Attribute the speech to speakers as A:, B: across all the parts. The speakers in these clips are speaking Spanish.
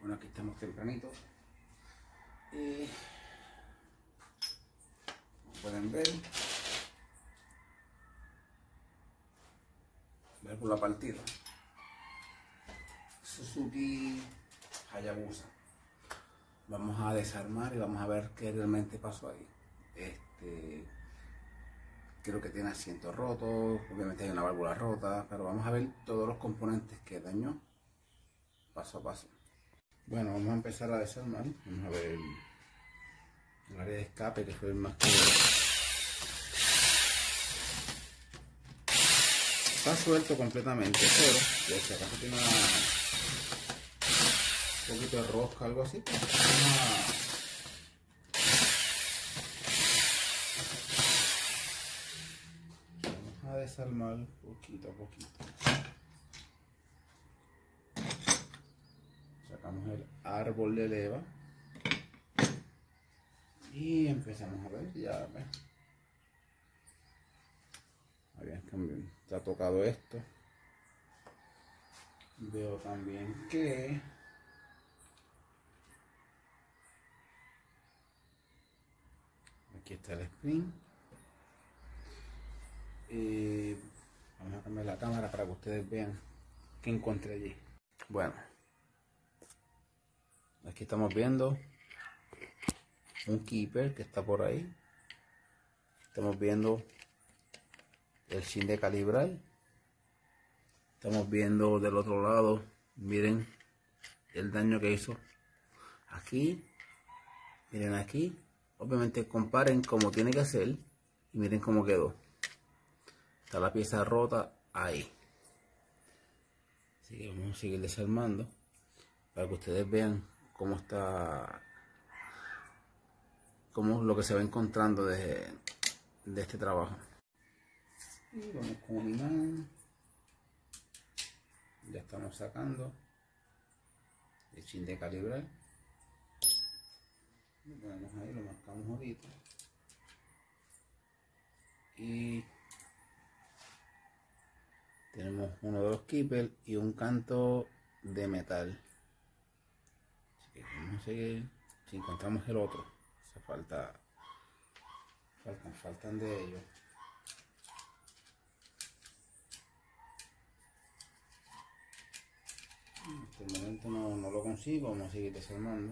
A: Bueno, aquí estamos tempranito y como pueden ver, válvula partida Suzuki Hayabusa. Vamos a desarmar y vamos a ver qué realmente pasó ahí. Creo que tiene asientos rotos, obviamente hay una válvula rota, pero vamos a ver todos los componentes que dañó paso a paso. Bueno, vamos a empezar a desarmar. Vamos a ver el área de escape, que fue el más que está suelto completamente, pero si acaso tiene un poquito de rosca, algo así, vamos a desarmar poquito a poquito. Sacamos el árbol de leva y empezamos a ver, ya ves. También está tocado esto. Veo también que aquí está el spring. Vamos a cambiar la cámara para que ustedes vean qué encontré allí. Bueno, aquí estamos viendo un keeper que está por ahí. Estamos viendo el chin de calibrar. Estamos viendo del otro lado, miren el daño que hizo aquí, miren aquí. Obviamente comparen como tiene que ser y miren cómo quedó. Está la pieza rota ahí. Así que vamos a seguir desarmando para que ustedes vean cómo está, cómo lo que se va encontrando de este trabajo. Y vamos con un imán. Ya estamos sacando el chin de calibrar. Lo ponemos ahí, lo marcamos ahorita. Y tenemos uno de los keepers y un canto de metal. Así que vamos a seguir. Si encontramos el otro, faltan de ellos. Hasta el momento no lo consigo, vamos a seguir desarmando.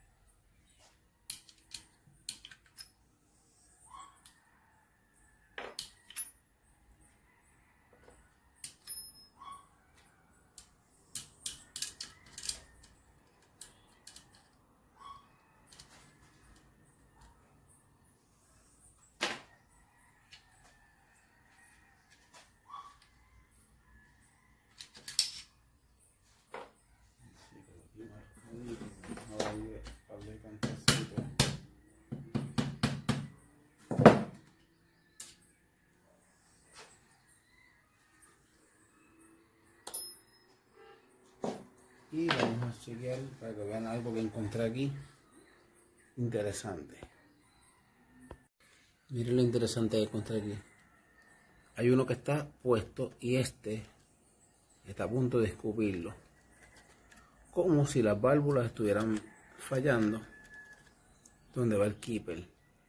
A: Y vamos a chequear para que vean algo que encontré aquí interesante. Miren lo interesante que encontré aquí. Hay uno que está puesto y este está a punto de escupirlo, como si las válvulas estuvieran fallando donde va el keeper,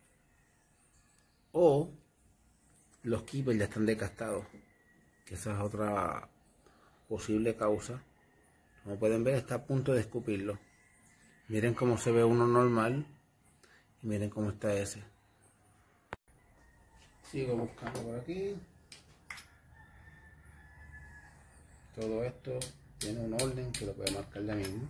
A: o los keepers ya están desgastados, que esa es otra posible causa. Como pueden ver, está a punto de escupirlo. Miren cómo se ve uno normal y miren cómo está ese. Sigo buscando por aquí. Todo esto tiene un orden que lo voy a marcar ya mismo.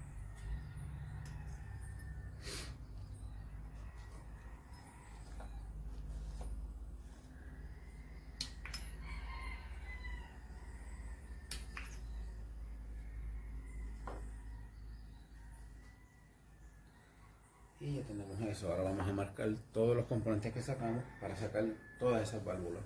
A: Y ya tenemos eso. Ahora vamos a marcar todos los componentes que sacamos para sacar todas esas válvulas.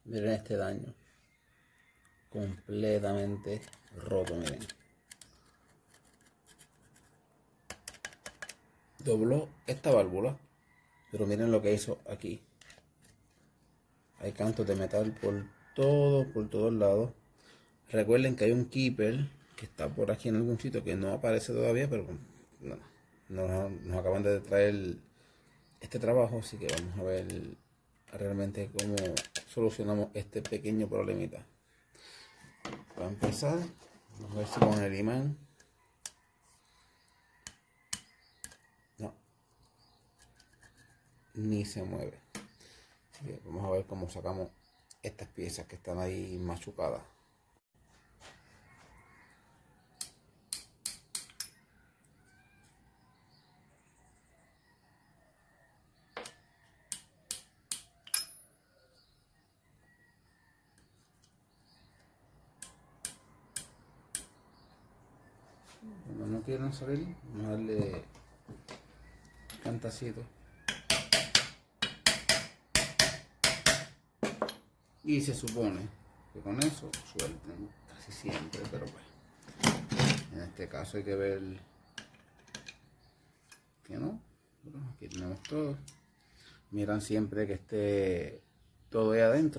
A: Miren este daño. Completamente roto, miren. Dobló esta válvula, pero miren lo que hizo aquí. Hay cantos de metal por todos lados. Recuerden que hay un keeper que está por aquí en algún sitio que no aparece todavía, pero nos acaban de traer este trabajo, así que vamos a ver realmente cómo solucionamos este pequeño problemita. Para empezar, vamos a ver si con el imán. No, ni se mueve. Así que vamos a ver cómo sacamos estas piezas que están ahí machucadas. Cuando no quieren salir, vamos a darle cantacito. Y se supone que con eso suelten casi siempre, pero pues en este caso hay que ver que no. Bueno, aquí tenemos todo. Miran siempre que esté todo ahí adentro.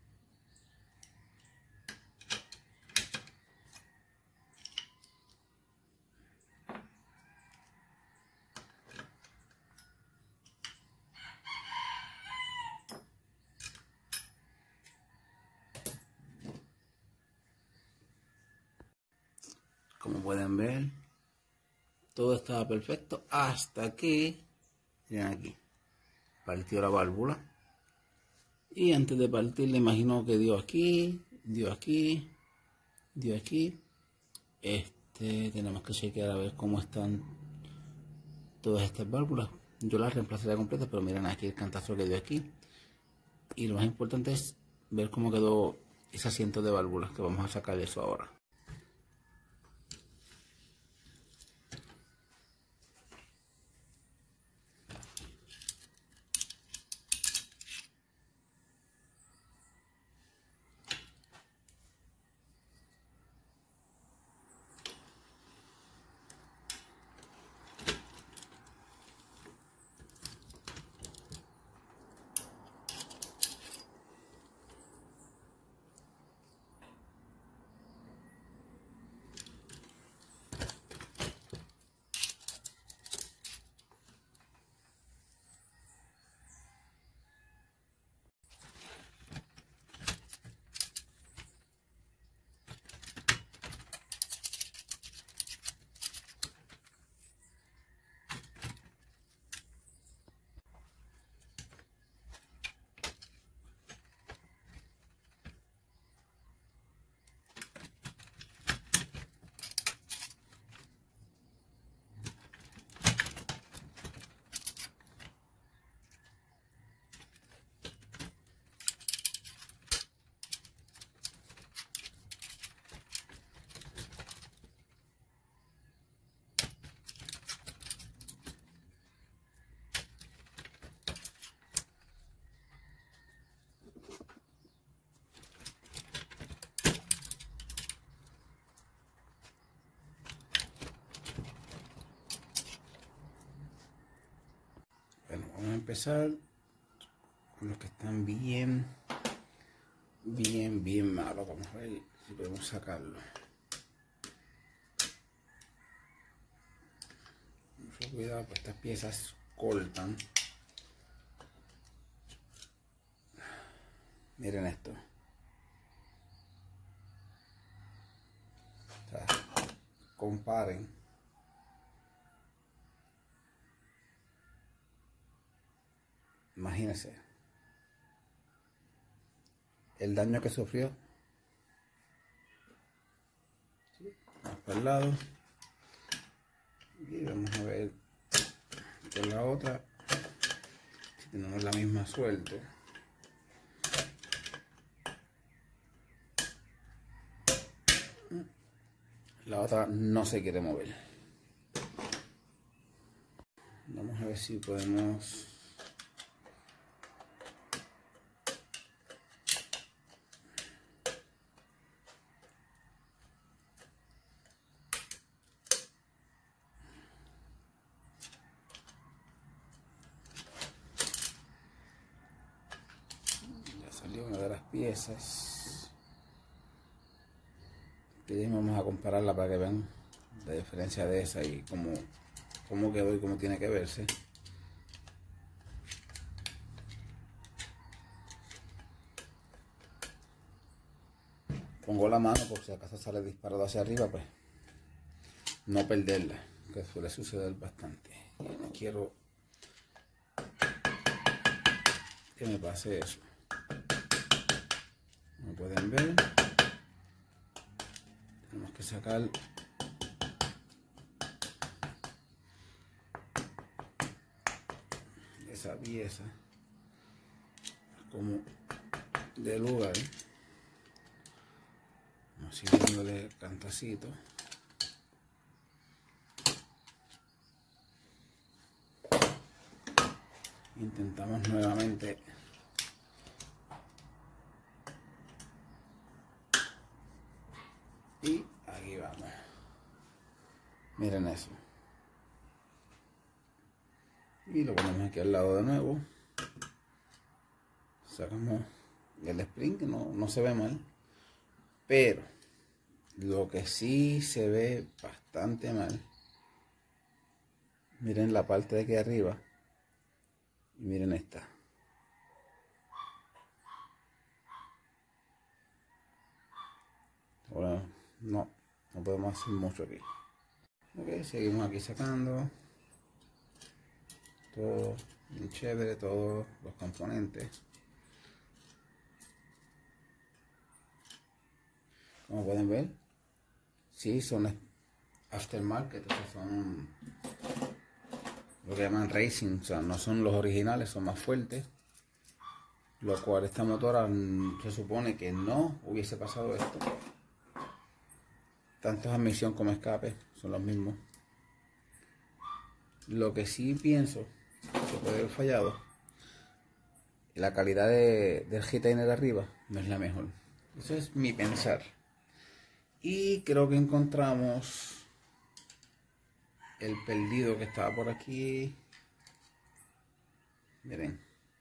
A: Como pueden ver, todo estaba perfecto hasta que, miren aquí, partió la válvula. Y antes de partir le imagino que dio aquí, dio aquí, dio aquí. Tenemos que chequear a ver cómo están todas estas válvulas. Yo las reemplazaré completas, pero miren aquí el cantazo que dio aquí. Y lo más importante es ver cómo quedó ese asiento de válvulas, que vamos a sacar eso ahora. Bueno, vamos a empezar con los que están bien malos. Vamos a ver si podemos sacarlo. Mucho cuidado, pues estas piezas cortan. Miren esto. O sea, comparen. Imagínense el daño que sufrió. Vamos para el lado y vamos a ver con la otra si tenemos la misma suerte. La otra no se quiere mover. Vamos a ver si podemos piezas. Y vamos a compararla para que vean la diferencia de esa y cómo quedó y cómo tiene que verse. Pongo la mano por si acaso sale disparado hacia arriba, pues no perderla, que suele suceder bastante. Y no quiero que me pase eso. Como pueden ver, tenemos que sacar esa pieza como de lugar. Así dándole cantacito. Intentamos nuevamente y aquí vamos. Miren eso. Y lo ponemos aquí al lado de nuevo. Sacamos el spring, que no se ve mal, pero lo que sí se ve bastante mal, miren la parte de aquí arriba y miren esta. Ahora no podemos hacer mucho aquí. Ok, seguimos aquí sacando todo bien chévere, todos los componentes. Como pueden ver, sí, son aftermarket, o sea, son lo que llaman racing, o sea, no son los originales, son más fuertes. Lo cual esta motora se supone que no hubiese pasado esto. Tanto admisión como escape son los mismos. Lo que sí pienso que puede haber fallado, la calidad del retainer arriba no es la mejor. Eso es mi pensar. Y creo que encontramos el perdido que estaba por aquí. Miren,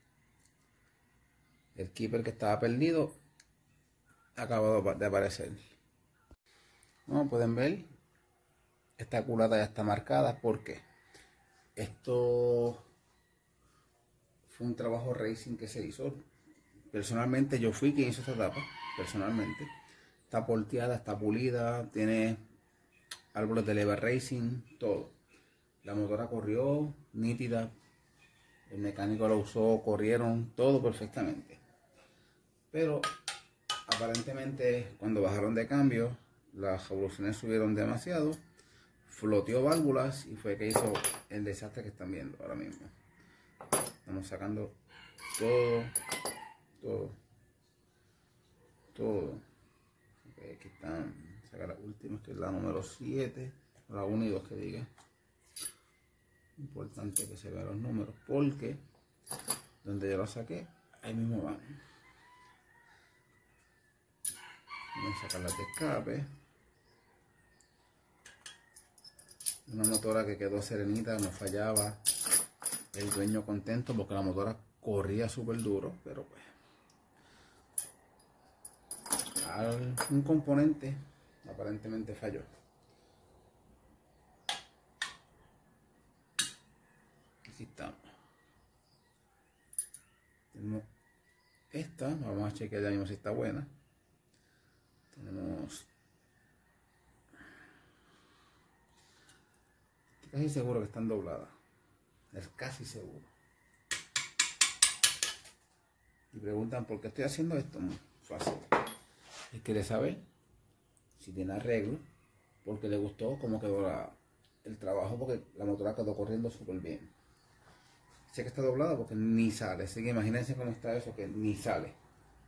A: el keeper que estaba perdido acaba de aparecer. Como pueden ver, esta culata ya está marcada porque esto fue un trabajo racing que se hizo. Personalmente yo fui quien hizo esta tapa, personalmente. Está porteada, está pulida, tiene árboles de leva racing, todo. La motora corrió nítida, el mecánico lo usó, corrieron, todo perfectamente. Pero aparentemente cuando bajaron de cambio, las revoluciones subieron demasiado, floteó válvulas y fue que hizo el desastre que están viendo ahora mismo. Estamos sacando todo. Okay, aquí están, sacar la última, que es la número 7, la 1 y 2 que diga. Importante que se vean los números porque donde yo lo saqué, ahí mismo van. Vamos a sacar las de escape. Una motora que quedó serenita, no fallaba. El dueño contento porque la motora corría súper duro, pero pues un componente aparentemente falló. Aquí estamos. Tenemos esta, vamos a chequear ya mismo si está buena. Tenemos, estoy casi seguro que están dobladas, es casi seguro. Y preguntan por qué estoy haciendo esto. Muy fácil. Él quiere saber si tiene arreglo, porque le gustó cómo quedó el trabajo, porque la motora quedó corriendo súper bien. Sé que está doblada porque ni sale, así que imagínense cómo está eso, que ni sale.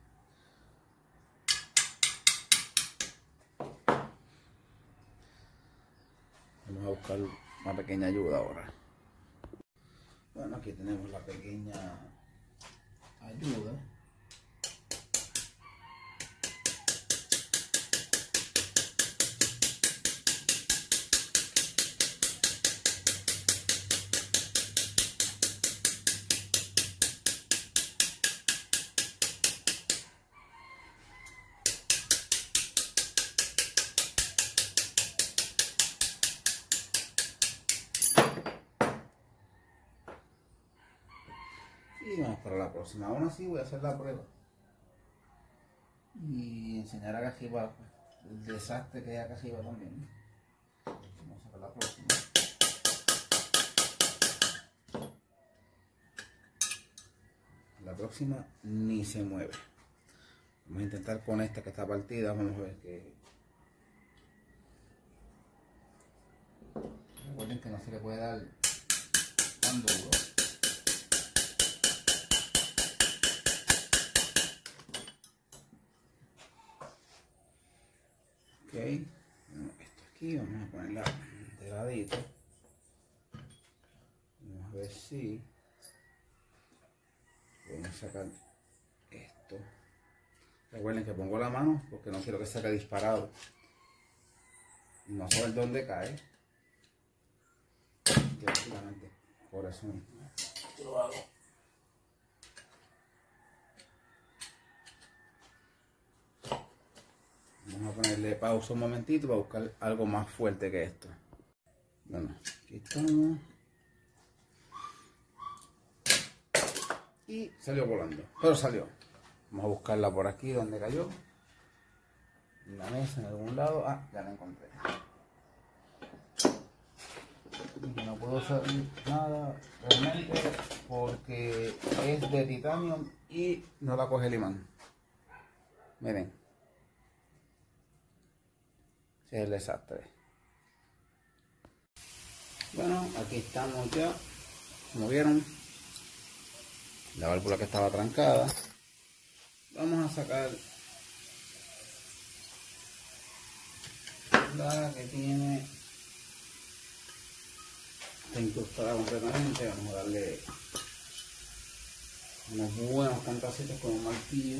A: Vamos a buscar una pequeña ayuda ahora. Bueno, aquí tenemos la pequeña ayuda. y vamos para la próxima. Aún así voy a hacer la prueba y enseñar a Cajiba el desastre que hay a Cajiba también. Vamos a sacar la próxima. La próxima ni se mueve. Vamos a intentar con esta que está partida. Vamos a ver que... Recuerden que no se le puede dar tan duro. Ok, esto aquí vamos a ponerla de ladito. Vamos a ver si podemos sacar esto. Recuerden que pongo la mano porque no quiero que salga disparado. No saber dónde cae. Y básicamente por eso mismo lo hago. Vamos a ponerle pausa un momentito para buscar algo más fuerte que esto. Bueno, aquí estamos. Y salió volando, pero salió. Vamos a buscarla por aquí donde cayó. En la mesa, en algún lado. Ah, ya la encontré. Y no puedo salir nada realmente porque es de titanio y no la coge el imán. Miren. Ese es el desastre. Bueno, aquí estamos ya. Como vieron, la válvula que estaba trancada. Vamos a sacar la que tiene, está incrustada completamente. Vamos a darle unos buenos cantacitos con un martillo.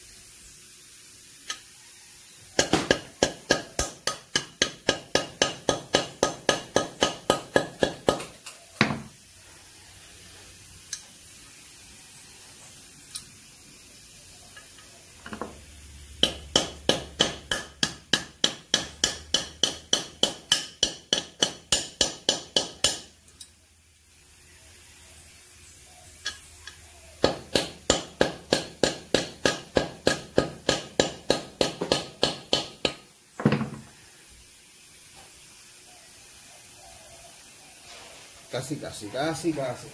A: Casi.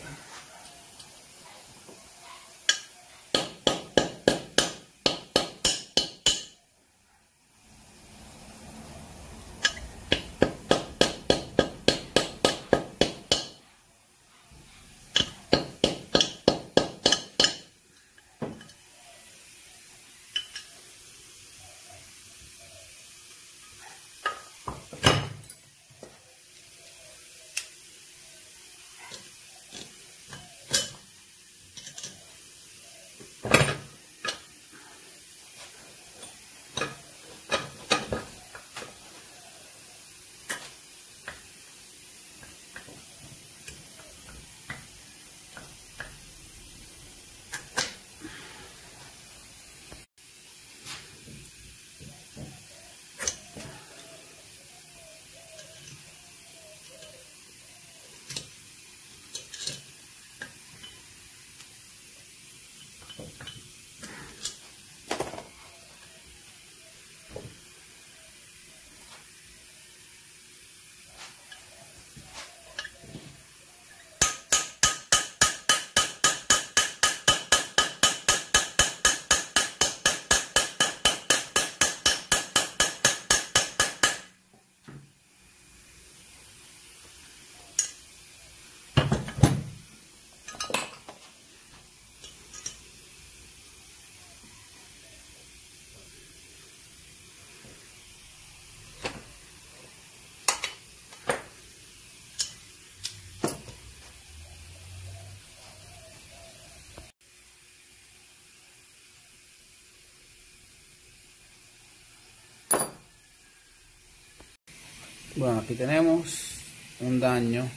A: Bueno, aquí tenemos un daño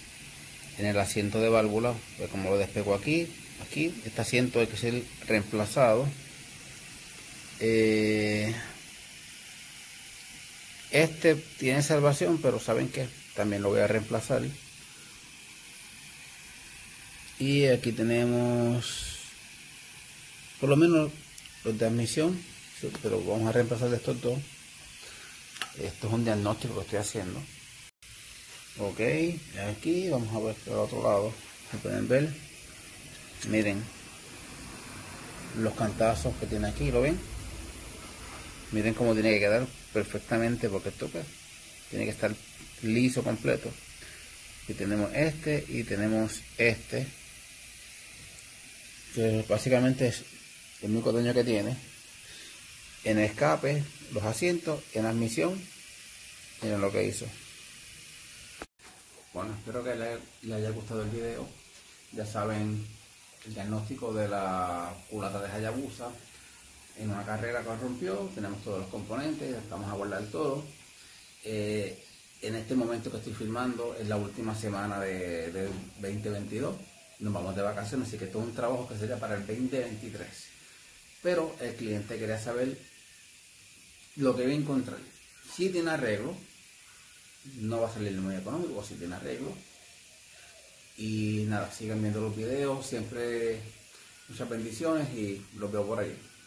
A: en el asiento de válvula, pues como lo despego aquí, este asiento hay que ser reemplazado. Este tiene salvación, pero saben que también lo voy a reemplazar. Y aquí tenemos por lo menos los de admisión, pero vamos a reemplazar de estos dos. Esto es un diagnóstico que estoy haciendo. Ok, aquí vamos a ver por el otro lado. Se pueden ver, miren los cantazos que tiene aquí, ¿lo ven? Miren cómo tiene que quedar perfectamente, porque esto pues, tiene que estar liso completo. Y tenemos este y tenemos este, que básicamente es el único daño que tiene. En el escape, los asientos, en la admisión, miren lo que hizo. Bueno, espero que les haya gustado el video. Ya saben el diagnóstico de la culata de Hayabusa. En una carrera que rompió, tenemos todos los componentes, estamos a guardar todo. En este momento que estoy filmando es la última semana de 2022. Nos vamos de vacaciones, así que todo un trabajo que sería para el 2023. Pero el cliente quería saber lo que iba a encontrar. Si tiene arreglo, no va a salir muy económico, si tiene arreglo. Y nada, sigan viendo los videos, siempre muchas bendiciones y los veo por ahí.